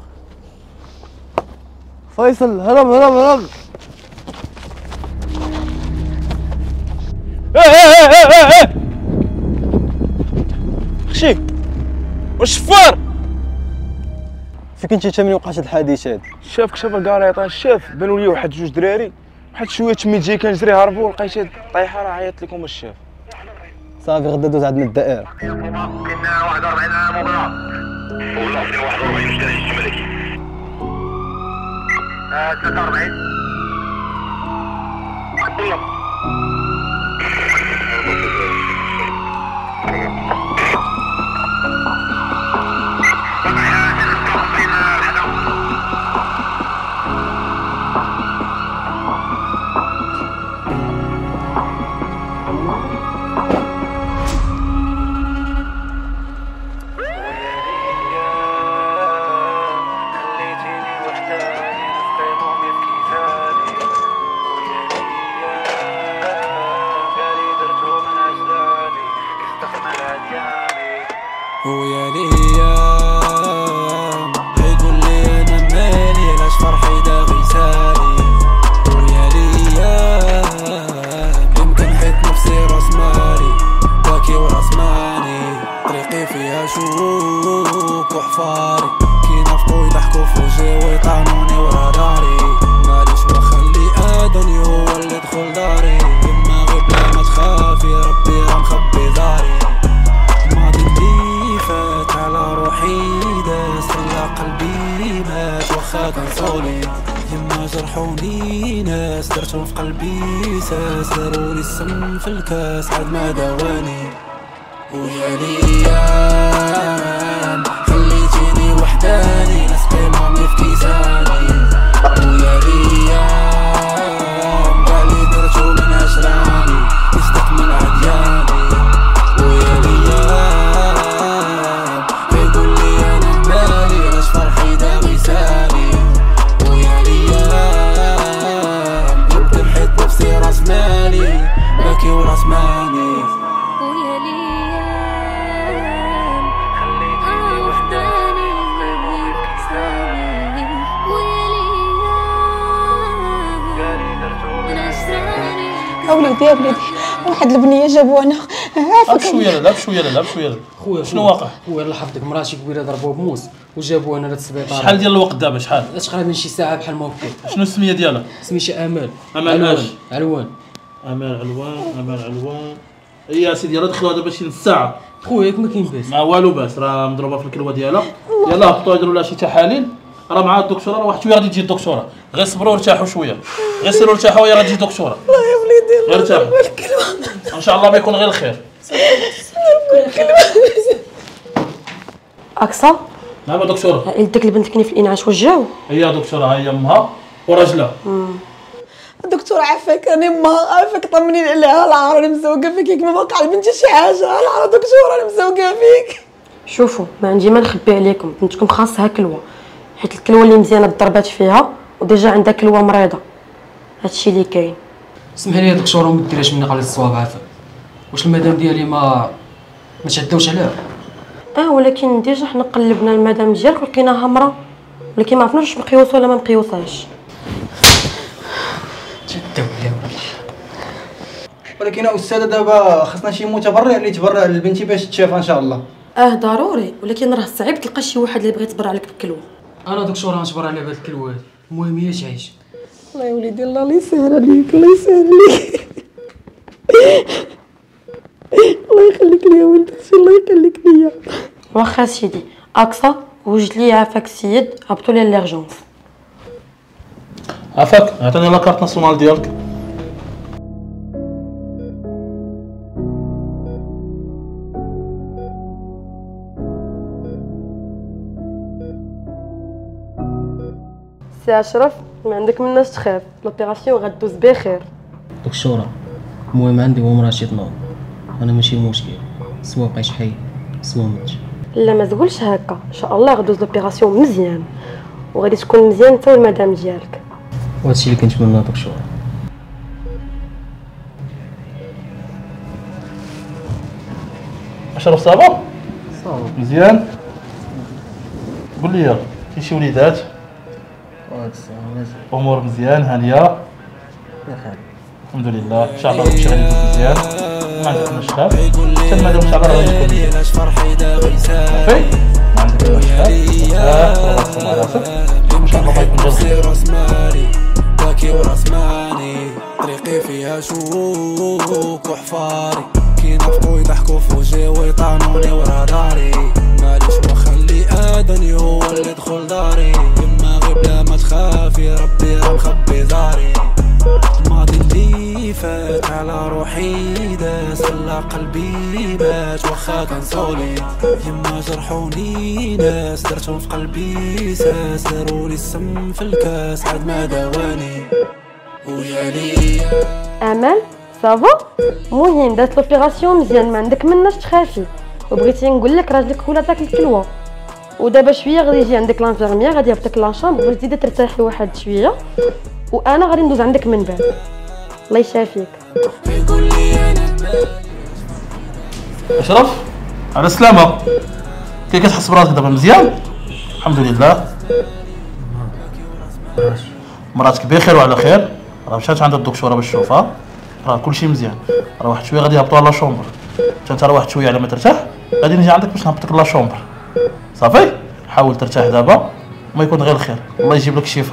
فيصل هرب هرب هرب. داكشي والشفار فين كنتي انت ملي وقعت هاد الحادثه هادي؟ شافك شاف الكاريطه شاف بانوا لي واحد جوج دراري واحد شويه تميت جاي كنجري هربوا لقيت هاد الطيحه راه عيطت لكم الشاف صافي غدا دوز عندنا الدائره كنا واحد وأربعين عام وبلاص ولا فينا واحد وأربعين واش داير الجمل هادي ثلاثة وأربعين والله ويا ليام يقول لي انا مالي علاش فرحي داغي سالي ويا ليام يمكن حيت نفسي راس مالي باكي وراس مالي طريقي فيها شوك وحفاري كي نفقو يضحكو في وجهي ويطعنوني ورا داري ماليش مخلي ادني هو اللي دخل داري يما غير بلا ما تخافي ربي راه مخبي داري فات على روحي داس خلى قلبي مات واخا كان صولي يما جرحوني ناس درتهم في قلبي ساس دارولي السم في الكاس عاد ما دواني ويا ليام خليتيني وحداني ناس قيمهم في كيساني ويا ليام كاع اللي درتو من عشراني يستكمل عدياني ويا ليام فرحي داغي سالي ويا ليام يمكن حيت نفسي راس مالي باكي وراس مالي ويا ليام خليتيني وحداني غيبك سالي ويا ليام قالي درتو من عشراني اولادي يا ولادي واحد البنيه جابونا عافاك بشويه لا بشويه لا بشويه لا خويا شنو واقع؟ خويا الله يحفظك مراتي قبيله ضربوه بموس وجابوه هنا للسبيطار. شحال ديال الوقت دابا شحال؟ تقريبا شي ساعه بحال ما هكا. شنو السميه ديالها؟ سميتها امال. امال اش؟ علوان. امال علوان امال علوان هي سيدي راه دخلوها دابا شي نص ساعه. خويا ياك ما كاين باس. ما والو باس راه مضروبه في الكلوه ديالها. يلاه هبطوا يديروا لها شي تحاليل راه مع الدكتوره راه واحد شويه غادي تجي الدكتوره غير صبروا ارتاحوا شويه غير سيروا ارتاحوا وهي غادي تجي الدكتوره. الله يا وليدي غير ارتاحوا ان شاء الله ما يكون غير الخير. اقصى نعم دكتوره. يدك البنت كني في الانعاش وجاو هي دكتوره ها هي امها وراجلها. دكتور عافاك راني ما عافاك طمنين عليها العار انا مزوقه فيك ياك ما وقع لبنتي شي حاجه العار دكتور انا مزوقه فيك. شوفوا ما عندي ما نخبي عليكم بنتكم خاصها كلوه حيت الكلوه اللي مزيانه ضربات فيها وديجا عندها كلوه مريضه هادشي اللي كاين. اسمح لي يا دكتوره ما ديريش مني قليل الصواب عافاك. واش المدام ديالي ما ما تعداوش عليها؟ اه ولكن ديجا حنا قلبنا المدام ديالك ولقيناها مرا ولكن ما عرفناش مقيوسه ولا ما مقيوساش. تعداو عليها ولكن استاذه دابا خصنا شي متبرع اللي يتبرع لبنتي باش تشافى ان شاء الله. اه ضروري ولكن راه صعيب تلقى شي واحد اللي بغى يتبرع لك بالكلوه. انا دكتوره غنتبرع على بهاد الكلوه المهم هي تعيش. الله يا وليدي الله لا يسهل عليك الله يسهل عليك الله يخليك ليا ولدي الله يخليك ليا. واخا سيدي اقصى وجد لي عافاك السيد هبطوا لي ليرجونس. عافاك عطيني لا كارت ناسيونال ديالك. سي اشرف ما عندك مناش تخاف لوبيراسيون غدوز بخير. دكتوره المهم عندي ومراتي تنوض انا ماشي مشكل سوا بقيت حي سوا مت. لا ما تقولش هكا ان شاء الله غدوز لوبيراسيون مزيان وغادي تكون مزيان انت والمدام ديالك. وهادشي اللي كنتمنى دكتوره. اشرف صافا صافا مزيان. قول لي كاين شي وليدات؟ امور مزيان هانيه؟ الحمد لله ان شاء الله كلشي غادي يكون مزيان ما عندك مشكل حتى مادام ان شاء الله غادي يكون مزيان صافي ما عندك مشكل اه على راسك ان شاء الله غيكون جا راس مالي باكي وراس مالي طريقي فيها شوك وحفاري كينافقو يضحكو في وجهي ويطعنوني ورا داري ماليش واخا اللي اذاني هو اللي دخل داري يما غير بلا ما تخافي ربي راه مخبي داري الماضي اللي فات على روحي داس خلى قلبي مات واخا كان صولي يما جرحوني ناس درتهم في قلبي ساس دارولي السم في الكاس عاد ما داواني ويا ليا امل صافا المهم دارت لوبيراسيون مزيان ما عندك مناش تخافي وبغيتي نقول لك راجلك هو عطاك الكلوه ودابا شويه غادي يجي عندك لانفيرميير غادي يهبطك لاشامبر باش تزيدي ترتاحي واحد شويه وانا غادي ندوز عندك من بعد الله يشافيك. اشرف على السلامه كي كتحس براسك دابا مزيان؟ الحمد لله. مراتك بخير وعلى خير راه مشات عند الدكتوره باش تشوفها راه كلشي مزيان راه واحد شويه غادي يهبطوا لا شومبر حتى انت راه واحد شويه على ما ترتاح غادي نجي عندك باش نهبطك لا شومبر صافي حاول ترتاح دابا ما يكون غير الخير الله يجيب لك الشفاء.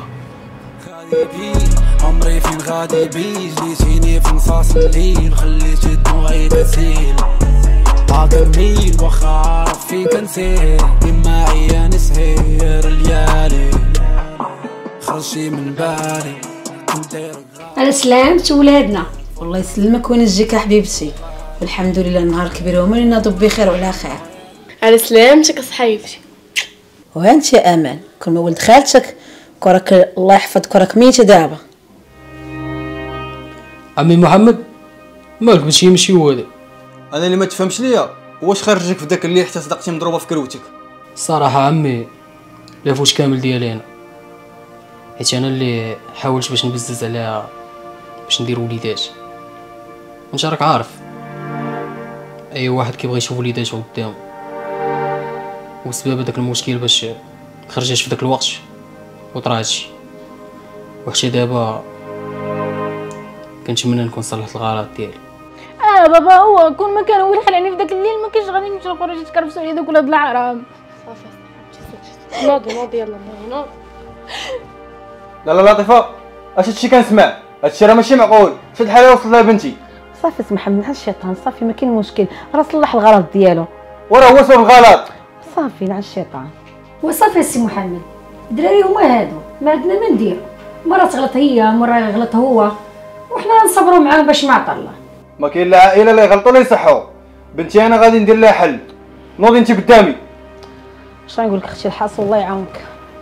عمري فين غادي بي جليتيني في نصاص الليل خليتي دموعي تسيل عاكميل واخا عارف فين كنسير ديما عياني سهير ليالي خرجتي من بالي على سلامة ولادنا. والله يسلمك ونجيك حبيبتي والحمد لله النهار كبير ومن ناضوا بخير وعلى خير. على سلامتك صحيفتي. وانت يا امان كل ما ولد خالتك كرك الله يحفظك راك ميته دابا. عمي محمد مالك باش يمشي هو هذا؟ انا اللي ما تفهمش ليا واش خرجك في داك الليل حتى صدقتي مضروبه في كروتك؟ الصراحه عمي لافوش كامل ديالي انا حيت انا اللي حاولت باش نبزز عليها باش ندير وليدات وانت راك عارف اي واحد كيبغي يشوف وليداته قدامه وسبب هذاك المشكل باش خرجت في داك الوقت وطرا هادشي وحتى دابا كنتمنى نكون صلحت الغلط ديالي. اه بابا هو كون ما كان هو اللي خلاني في داك الليل ما كاينش غادي نمشي نخرج نتكرفسوا على دوك ولاد الحرام. صافي نوضي نوضي يلا نوض. لا لا لطيفه اش هادشي كنسمع هادشي راه ماشي معقول شد الحاله وصل لها بنتي. صافي سمح من الشيطان صافي ما كاين مشكل راه صلح الغلط ديالو وراه هو سبب الغلط. صافي نع الشيطان. وصافي السي محمد الدراري هما هادو ما عندنا ما نديرو مرة تغلط هي مرة يغلط هو وحنا نصبروا معاهم باش ما عطا الله. ما كاين لا عائله لا يغلطوا لا يصحوا بنتي انا غادي ندير لها حل نوضي انت قدامي. اش غنقول لك اختي الحاصل الله يعاونك.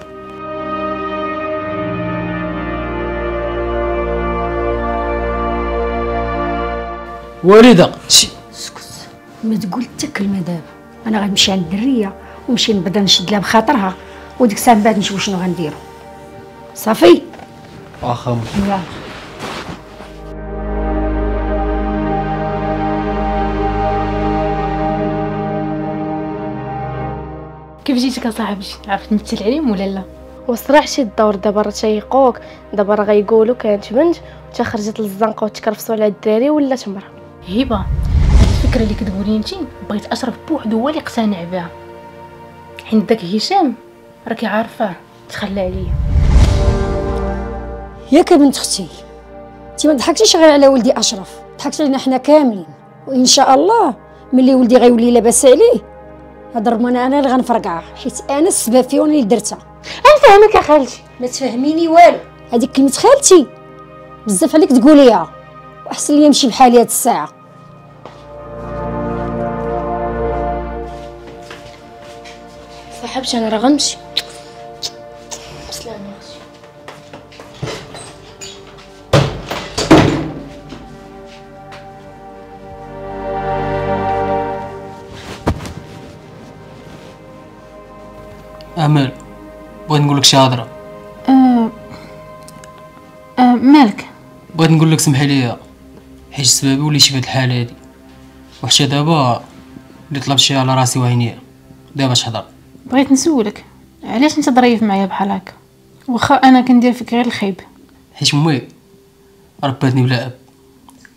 والده اسكت ما تقول حتى كلمه دابا انا غنمشي عند الدريه ونمشي نبدا نشد لها بخاطرها وديك الساعه من بعد نشوف شنو غنديرو صافي. واخا يلا كيف جيتك اصاحبي عرفت تمثل عليهم ولا لا؟ وصراحه شي الدور دابا راه تيقوك دابا راه غيقولوا كانت بنت حتى خرجت للزنقه وتكرفسوا على الدراري ولا تمره. هبه الفكره اللي كتقولي انت بغيت اشرف بوحدو هو اللي اقتنع بها حيت داك هشام راكي عارفاه تخلى عليا. ياك بنت اختي انت ما ضحكتيش غير على ولدي اشرف ضحكتي علينا حنا كاملين وان شاء الله ملي ولدي غيولي لاباس عليه هاد الرمانه انا اللي غنفرقعها حيت انا السبب فيها وانا اللي درتها. نفهمك يا خالتي. ما تفهميني والو هذيك كلمه خالتي بزاف عليك تقوليها واحسن لي نمشي بحالي هاد الساعه. صاحبتي انا راه غنمشي بسلامه يا اختي. امل بغيت نقول لك شي هضره. أه أه مالك؟ بغيت نقول لك سمحي لي حيت سببي وليتي في هاد الحاله هادي وحتى دابا اللي طلبت شي على راسي وعينيا دابا تهضر. بغيت نسولك علاش انت ظريف معايا بحال هكا واخا انا كندير فيك غير الخيب؟ حيت امي رباتني بلا اب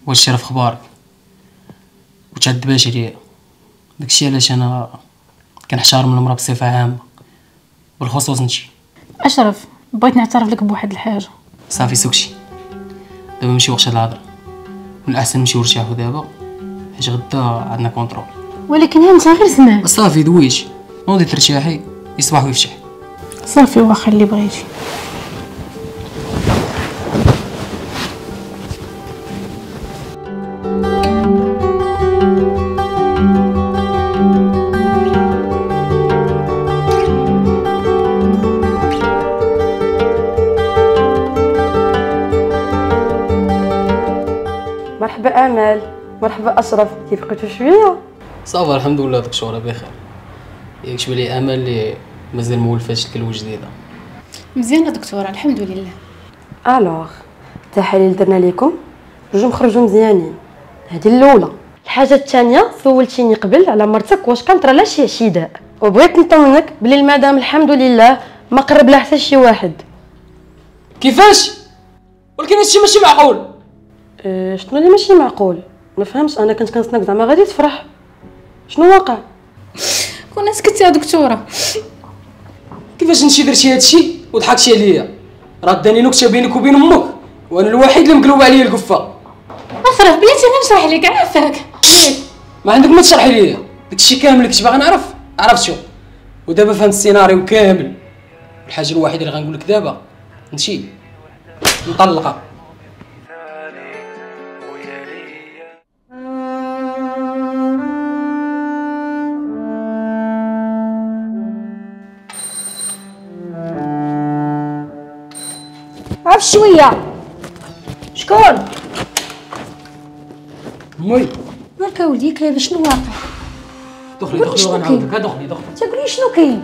واش شرف اخبارك وتعد باش عليا. داكشي علاش انا كنحترم المراه بصفه عامه بالخصوص نتي. اشرف بغيت نعترف لك بواحد الحاجه. صافي سكتي دابا ماشي وقت الهضره، من الاحسن نمشيو نرتاحو دابا حيت غدا عندنا كونترول. ولكن ها انت غير سمع. صافي دويتي نوضي ترتاحي يصبح ويفتح. صافي واخا اللي بغيتي. مرحبا امل، مرحبا اشرف، كيف بقيتو شويه؟ صافا الحمد لله دكتوره بخير. ياك شبه لي امل اللي مازال مولفاش الكلوه جديده. مزيانه دكتوره الحمد لله. الوغ التحاليل درنا لكم جوج مخرجوا مزيانين، هذه الاولى. الحاجه الثانيه سولتيني قبل على مرتك واش كانت راه لا شي اعتداء، وبغيت نطمنك بلي المدام الحمد لله ما قرب لها حتى شي واحد. كيفاش؟ ولكن هادشي ماشي معقول. أه شنو اللي ماشي معقول؟ ما فهمتش، انا كنت كنصنك زعما غادي تفرح. شنو واقع؟ كنا سكتي يا دكتوره. كيفاش انتي درتي هادشي وضحكتي عليا؟ راه داني نكته بينك وبين امك وانا الوحيد اللي مقلوب عليا القفه. اشرف بلاتي غنشرح لك عافاك. ما عندك ما تشرحي ليا، داكشي كامل كنت باغي نعرف عرفتو، ودابا فهمت السيناريو كامل. الحاجه الوحيده اللي غنقول لك دابا انتي مطلقه. عرف شويه. شكون؟ امي. مالك اولدي كاين شنو واقع؟ دخلي دخلي غنعاودك، دخلي دخلي. تقولي شنو كاين؟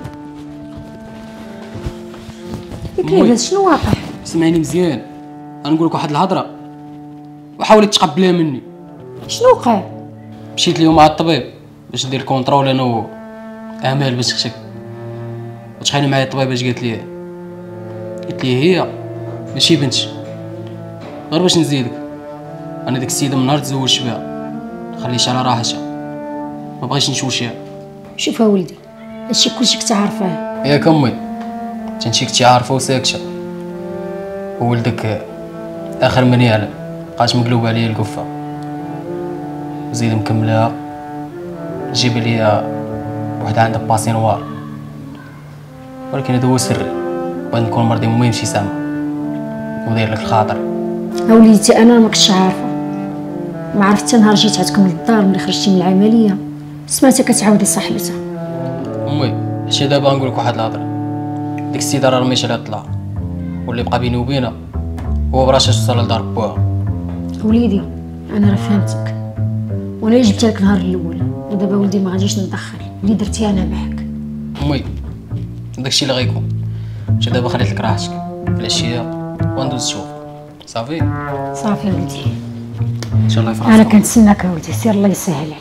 كاين شنو واقع؟ سمعيني مزيان، غنقول لك واحد الهضره وحاولي تقبليها مني. شنو وقع؟ مشيت اليوم مع الطبيب باش ندير كونترول انا و امال باش تخشك. وتخيلي معايا الطبيب اش قالت لي؟ قالت لي هي ماشي بنتي، غير باش نزيدك انا ديك السيده من نهار تزوجت بها خليتها على راحتها، ما بغيتش نشوشيها. شوف ولدي هادشي كلشي كنت عارفاه. ياك امي تنشي كنتي عارفه وساكته، وولدك اخر من يعلم بقات مقلوبه عليا القفه، وزيد مكملها جيب ليا وحده عندها باسينوار، ولكن هذا هو سري، بغيت نكون مرضي امي ماشي سامع وداير لك الخاطر. وليدتي انا ما كنتش عارفه، ما عرفت حتى نهار جيت عندكم للدار ملي خرجتي من العمليه سمعتها كتعاودي صاحبتها. امي حتى دابا غنقول لك واحد الهضره، ديك السيده راه رميتها على الطلاق، واللي بقى بيني وبينها هو براسها توصل لدار بوها. وليدي انا راه فهمتك وانا جبت لك النهار الاول، ودابا ولدي ما غاديش ندخل اللي درتي انا معاك. امي داكشي اللي غيكون، حتى دابا خليت لك راحتك العشيه وندوز نشوف. صافي صافي ولدي ان شاء الله يفرح. انا كنتسناك ولدي، سير الله يسهل عليك.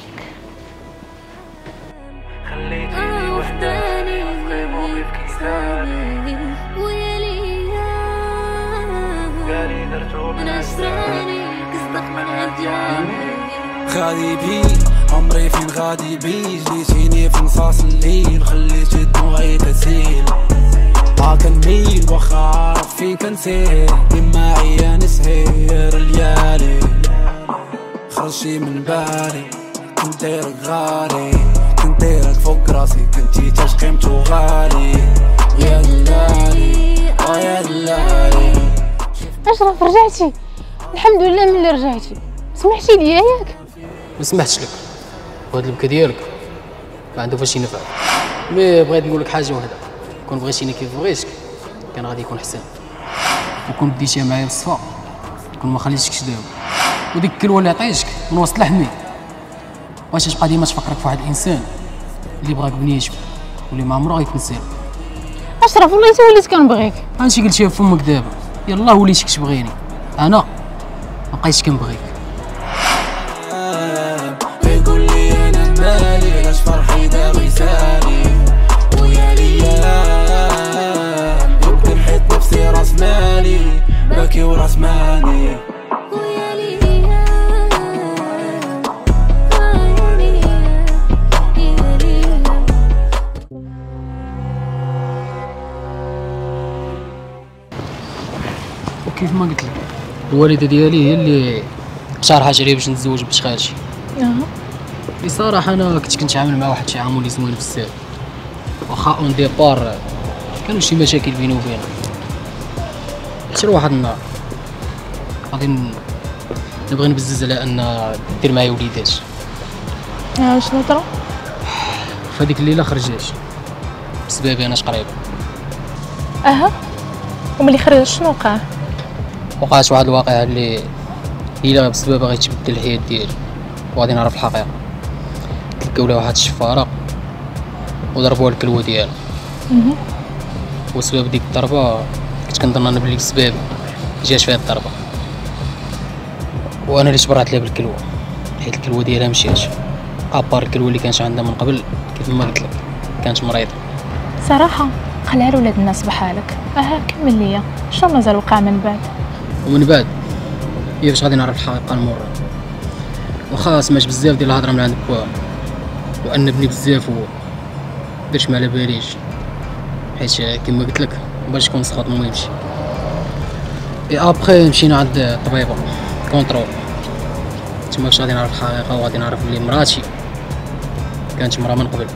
خليتيني وحداني في غيبوبي بكيساني ويليا قالي درتو من عشراني قصدك من عدياني. غادي بي عمري فين غادي بي، جليتيني في نصاص الليل خليتي دموعي تسيل. ها كنميل واخا عارف فين كنسير، ديما عيا نسهر ليالي خرجتي من بالي. كنت دايرك غالي كنت دايرك فوق راسي، كنتي تاش قيمتو غالي. يا دلالي اه يا دلالي. اشرف رجعتي؟ الحمد لله ملي رجعتي. سمحتي ليا ياك؟ ما سمحتش لك، وهاد البكا ديالك ما عنده فاش ينفع. مي بغيت نقول لك حاجه واحده، كون بغيتيني كيف بغيتك كان غادي يكون حسن، وكون بديتيها معايا بالصفا كون ما خليتكش دابا. وديك الكلوه اللي عطيتك من وسط لحمي واش تبقى ديما تفكرك في واحد الانسان اللي بغاك بنيتو واللي ما عمره غيكنسير. اشرف والله انت وليت كنبغيك. هادشي قلتيها فمك دابا، يلا وليتي كتبغيني، انا ما بقيتش كنبغيك. يقول لي انا مالي لاش فرحي دابا يسالي. ويا ليا يمكن حيت نفسي راس مالي باكي وراس مالي. ويا ليا كيف ما قلت لك الوالده ديالي هي اللي اقترحت عليا باش نتزوج بنت خالتي. اها بصراحه انا كنت كنتعامل مع واحد التعامل اللي زوين بزاف، واخا اون ديبار كانوا شي مشاكل بيني وبينها، حتى واحد النهار غادي نبغي نبزز على ان دير معايا وليدات. اه شنو طرا؟ فهاديك الليله خرجات بسببي انا تقريبا. اها وملي خرج شنو وقع؟ وقعت واحد الواقعه اللي الا بسببها غيتبدل الحياه ديالي وغادي نعرف الحقيقه. تلقاو لها واحد الشفاره وضربوها الكلوه ديالها، وسبب ديك الضربه كنت كنظن انا بلي بسبب جات فيها الضربه، وانا اللي تبرعت لها بالكلوه حيت الكلوه ديالها مشات ابار الكلوه اللي كانت عندها من قبل. كيف ما قلت لك كانت مريضه. صراحه خلال ولاد الناس بحالك. اها كمل ليا شنو مازال وقع من بعد؟ ومن بعد هي باش غادي نعرف الحقيقه المره، واخا سمعت بزاف ديال الهضره من عند با وانبني بزاف ودرت ما على باليش، حيت كما قلت لك مبغيتش نكون سخط ما يمشي. اي ابخي مشينا عند الطبيبه كونترول، تما باش غادي نعرف الحقيقه وغادي نعرف بلي مراتي كانت مرا من قبل،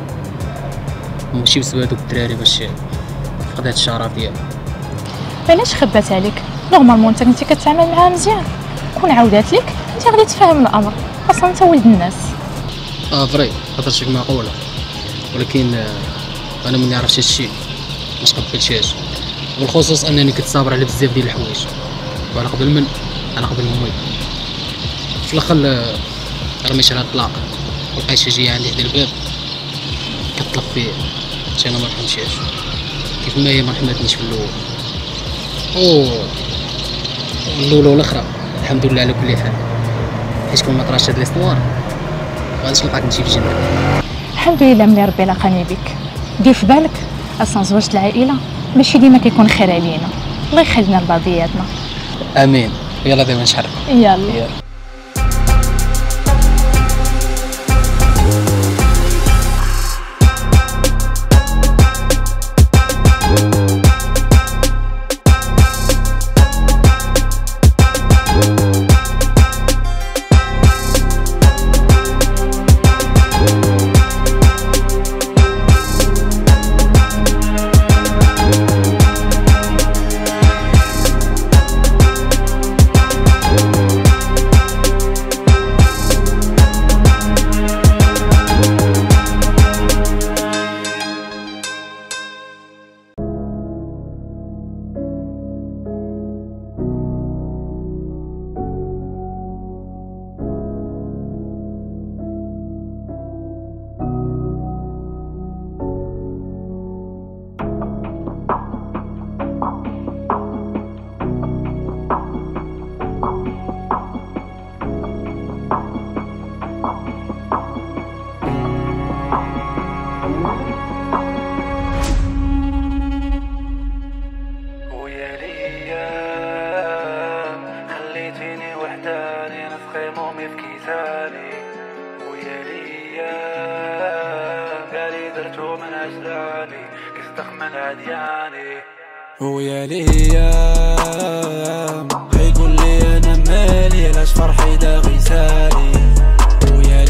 ماشي بسبب دوك الدراري باش فقدات الشرف ديالها. علاش خبات عليك؟ نورمالمون انت كنتي كتعامل معاها مزيان، كون عاودات لك انت غادي تفهم الامر، اصلا انت ولد الناس. اه فري هضرتك معقوله، ولكن انا ملي عرفت هادشي ما تقبلتهاش، بالخصوص انني كنت صابر على بزاف ديال الحوايج، وعلى قبل من على قبل امي. في الاخر رميت على الطلاق ولقيتها جايه عندي حدا الباب كطلب فيه، حتى انا ما رحمتهاش كيف ما هي ما رحمتنيش في الاول. اوه الاولى والاخرى الحمد لله على كل حال، حيت كون ما طراش هاد ليستوار غاديش نلقاك نمشي في الجنه. الحمد لله ملي ربي لاقاني بك. دير في بالك اصلا زواج العائله ماشي ديما كيكون خير علينا، الله يخلينا لبعضياتنا. امين. يلا دابا نشحرك. يلا, يلا. ويا ليام غيقول لي انا مالي علاش فرحي داغي سالي. ويا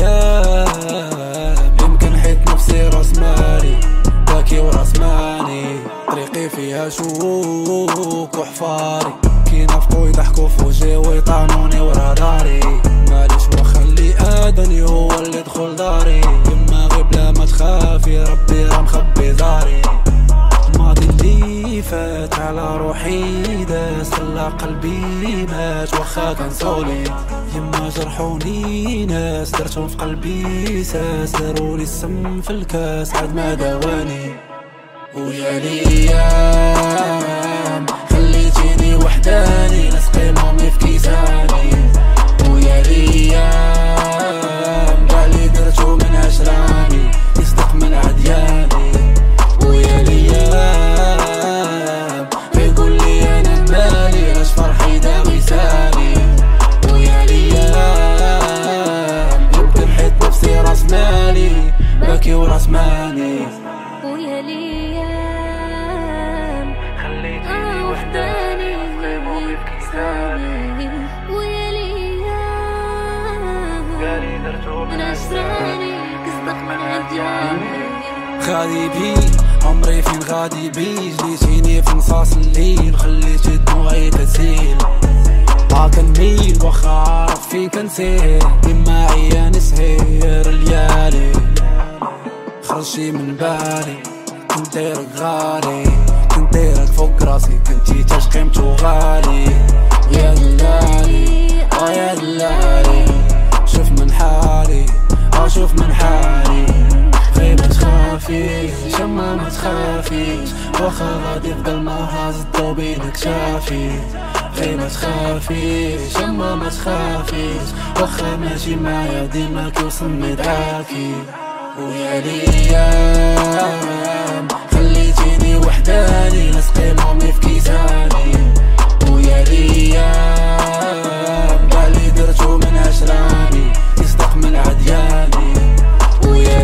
ليام يمكن حيت نفسي راس مالي باكي وراس ماني، طريقي فيها شوك وحفاري كينافقو يضحكو في وجهي ويطعنوني ورا داري. معليش واخا اللي اداني هو اللي دخل داري، يما غير بلا ما تخافي ربي راه مخبي داري. الماضي اللي فات على روحي داس خلى قلبي مات واخا كان صولي. يما جرحوني ناس درتهم في قلبي ساس، دارولي السم في الكاس عاد ما دواني. ويا ليام خليتيني وحداني نسقي مامي في كيساني. ويا ليام كاع اللي درتو من عشراني يصدق من عدياني. ويا ليام كيقول لي انا مالي علاش فرحي داغي سالي. ويا ليام يمكن حيت نفسي راس مالي باكي وراس ماني. ويا ليام خلي غادي بي عمري فين غادي بي جليتيني في نصاص الليل خليتي دموعي تسيل ها كنميل واخا عارف فين كنسير ديما عياني سهير ليالي خرجتي من بالي كنت دايرك غالي كنت دايرك فوق راسي كنتي تاش قيمتو غالي يا دلالي اه يا دلالي شوف من حالي اه شوف من حالي غير ما تخافيش اما ما تخافيش واخا غادي يفضل معها زدو بينك شافي غير ما تخافيش اما ما تخافيش واخا ماشي معايا ديما كيوصل مدعاكي ويا ليام خليتيني وحداني نسقي نومي في كيساني ويا ليام بالي درتو من عشراني يصدق من عدياني ويا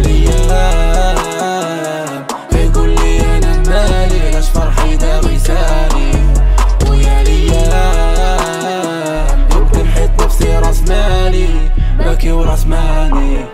ليام يقول لي انا مالي لاش فرحي داوي سالي ويا ليام يمكن حيت نفسي راس مالي باكي وراس مالي